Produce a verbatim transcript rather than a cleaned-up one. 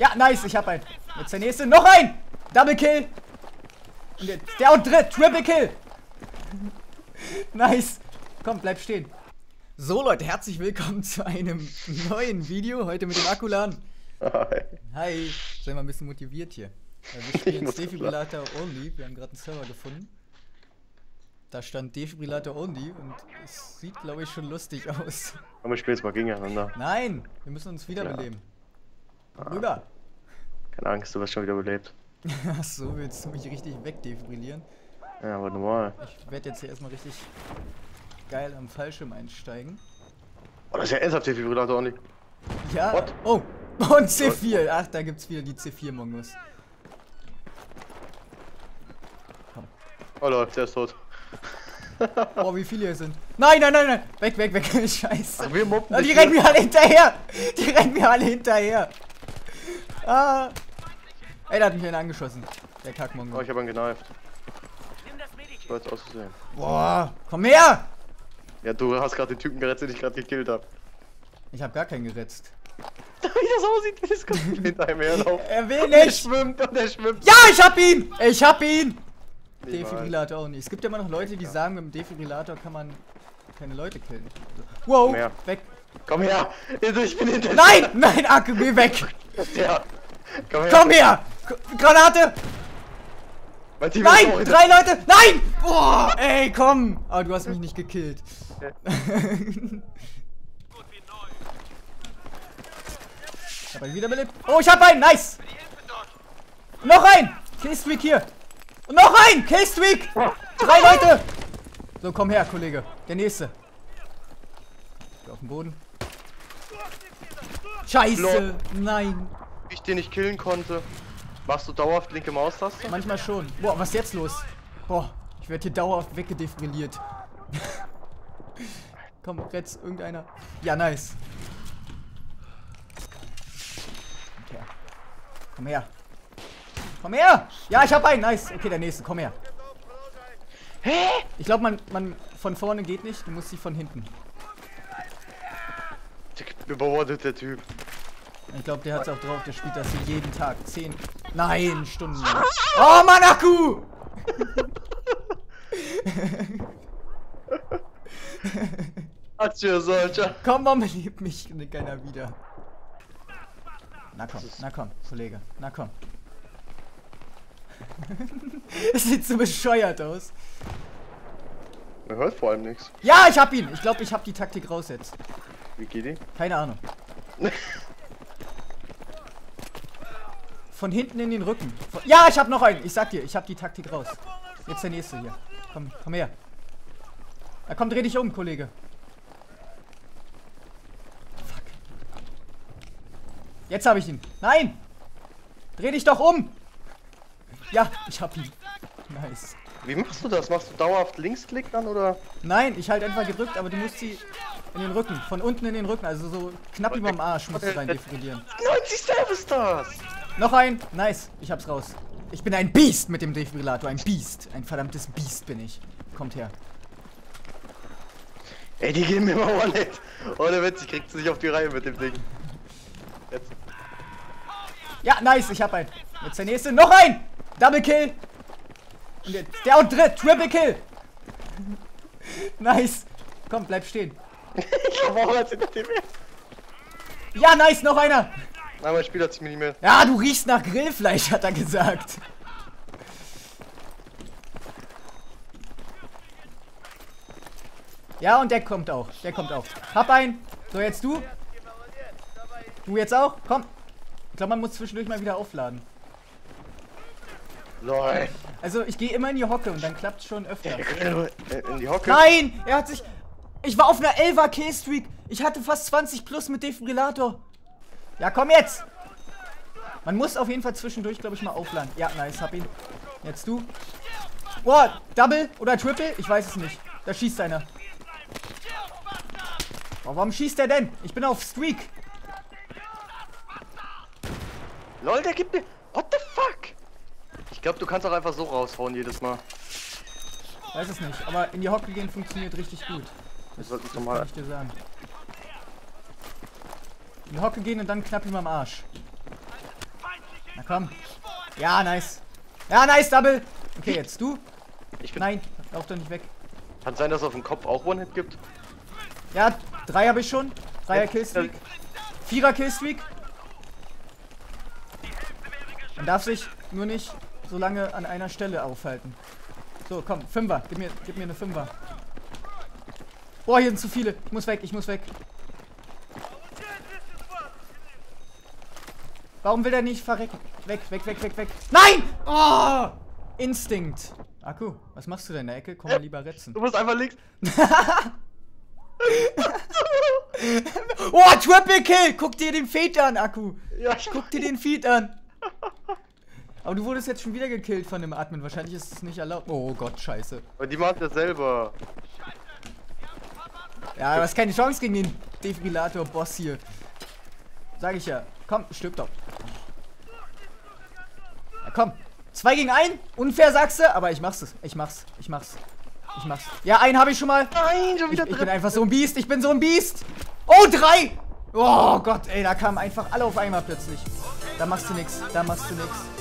Ja, nice, ich hab einen. Jetzt der nächste. Noch ein! Double Kill. Und jetzt der und dritt. Triple Kill. Nice. Komm, bleib stehen. So Leute, herzlich willkommen zu einem neuen Video. Heute mit dem Akkulan. Hi. Hi. Sei mal ein bisschen motiviert hier. Wir spielen Defibrillator Only. Wir haben gerade einen Server gefunden. Da stand Defibrillator Only und es sieht, glaube ich, schon lustig aus. Aber wir spielen jetzt mal gegeneinander. Nein, wir müssen uns wiederbeleben. Ja. Rüber. Keine Angst, du wirst schon wieder belebt. Achso, willst du mich richtig wegdefibrillieren? Ja, aber normal. Ich werde jetzt hier erstmal richtig geil am Fallschirm einsteigen. Oh, das ist ja ernsthaft Defibrillator Only. Ja. What? Oh, und C vier. Ach, da gibt's wieder die C vier Mongos. Komm. Oh Leute, der ist tot. Oh, wie viele hier sind. Nein, nein, nein, nein. Weg, weg, weg. Scheiße. Ach, wir moppen Ah, die dich rennen hier. mir alle hinterher. Die rennen mir alle hinterher. Ah. Ey, da hat mich einer angeschossen. Der Kackmongo. Oh, ich habe ihn geneift. So jetzt auszusehen. Boah, komm her. Ja, du hast gerade den Typen gerettet, den ich gerade gekillt habe. Ich habe gar keinen geretzt. Wie das aussieht, das kommt hinter einem herlaufen. Er will Der nicht. schwimmt und der schwimmt. Ja, ich hab ihn. Ich hab ihn. Nee, Defibrillator auch nicht. Es gibt ja immer noch Leute, die sagen, mit dem Defibrillator kann man keine Leute killen. Wow, Komm her. weg. Komm her! Ich bin hinter Nein, nein, Akku, geh weg. Ja. Komm her! Komm her. K- Granate. Mein Team ist auch Nein, hinter- drei Leute. Nein. Boah, ey, komm. Aber du hast mich nicht gekillt. Ich hab einen wiederbelebt. Oh, ich hab einen. Nice. Noch ein. Killstreak hier. Und noch ein. Killstreak. Drei Leute. So, komm her, Kollege. Der nächste. Auf dem Boden. Scheiße. Lol. Nein. Wie ich den nicht killen konnte. Machst du dauerhaft linke Maustaste? Manchmal schon. Boah, was ist jetzt los? Boah, ich werde hier dauerhaft weggedefibrilliert. Komm, rett's irgendeiner. Ja, nice. Komm her. Komm her. Komm her! Ja, ich hab einen. Nice. Okay, der nächste. Komm her. Hä? Ich glaube, man, man von vorne geht nicht. Du musst sie von hinten. Überwordet der Typ. Ich glaube, der hat's auch drauf. Der spielt das jeden Tag. Zehn. Nein, Stunden lang. Oh, Mann, Akku! Atje, solcher. Komm, warum belebt mich keiner wieder? Na komm, na komm, Kollege. Na komm. Es sieht so bescheuert aus. Man hört vor allem nichts. Ja, ich hab ihn. Ich glaube, ich hab die Taktik raus jetzt. Wie geht die? Keine Ahnung. Von hinten in den Rücken. Von ja, ich hab noch einen. Ich sag dir, ich hab die Taktik raus. Jetzt der nächste hier. Komm, komm her. Na komm, dreh dich um, Kollege. Fuck. Jetzt hab ich ihn. Nein! Dreh dich doch um! Ja, ich hab ihn. Nice. Wie machst du das? Machst du dauerhaft Linksklick dann oder? Nein, ich halt einfach gedrückt, aber du musst sie in den Rücken. Von unten in den Rücken. Also so knapp über dem Arsch musst du rein defibrillieren. neunzig Save ist das! Noch ein. Nice. Ich hab's raus. Ich bin ein Biest mit dem Defibrillator. Ein Biest. Ein verdammtes Biest bin ich. Kommt her. Ey, die geben mir mal One-Hit. Ohne Witz, ich krieg's nicht auf die Reihe mit dem Ding. Jetzt. Ja, nice. Ich hab einen. Jetzt der nächste. Noch ein. Double Kill. Und jetzt der und dritt. Triple Kill. Nice. Komm, bleib stehen. Ich hab auch was hinter dem her. Ja, nice. Noch einer. Nein, mein Spiel hat sich mir nicht mehr. Ja, du riechst nach Grillfleisch, hat er gesagt. Ja, und der kommt auch. Der kommt auch. Hab einen. So, jetzt du. Du jetzt auch? Komm. Ich glaube, man muss zwischendurch mal wieder aufladen. Lol. Also, ich gehe immer in die Hocke und dann klappt's schon öfter. In die Hocke? Nein! Er hat sich... Ich war auf einer elfer Killstreak. Ich hatte fast zwanzig plus mit Defibrillator. Ja, komm jetzt! Man muss auf jeden Fall zwischendurch, glaube ich, mal aufladen. Ja, nice, hab ihn. Jetzt du. Boah, Double oder Triple? Ich weiß es nicht. Da schießt einer. Boah, warum schießt der denn? Ich bin auf Streak. Lol, der gibt mir... What the fuck? Ich glaube, du kannst auch einfach so raushauen jedes Mal. Weiß es nicht, aber in die Hocke gehen funktioniert richtig gut. Das sollte ich Das normal. kann ich dir sagen. In die Hocke gehen und dann knapp ihm am Arsch. Na komm. Ja, nice. Ja, nice, Double. Okay, jetzt du. Ich bin. Nein, lauf doch nicht weg. Kann sein, dass es auf dem Kopf auch One-Hit gibt? Ja, drei habe ich schon. Dreier Killstreak. Vierer Killstreak. Man darf sich nur nicht so lange an einer Stelle aufhalten. So, komm, Fünfer. Gib mir, gib mir eine Fünfer. Boah, hier sind zu viele. Ich muss weg, ich muss weg. Warum will er nicht verrecken? Weg, weg, weg, weg, weg. Nein! Oh! Instinkt. Akku, was machst du denn in der Ecke? Komm mal lieber retzen. Du musst einfach links. Oh, Triple Kill! Guck dir den Feed an, Akku. Ja, Guck dir den Feed an. Aber du wurdest jetzt schon wieder gekillt von dem Admin. Wahrscheinlich ist es nicht erlaubt. Oh Gott, scheiße. Aber die macht das selber. Ja, du hast keine Chance gegen den Defibrillator-Boss hier. Sag ich ja. Komm, stirb doch. Ja, komm. Zwei gegen ein. Unfair, sagst du? Aber ich mach's. Ich mach's. Ich mach's. Ich mach's. Ja, einen habe ich schon mal. Nein, schon wieder Ich, ich bin einfach so ein Biest. Ich bin so ein Biest. Oh, drei. Oh Gott, ey, da kamen einfach alle auf einmal plötzlich. Da machst du nix. Da machst du nix.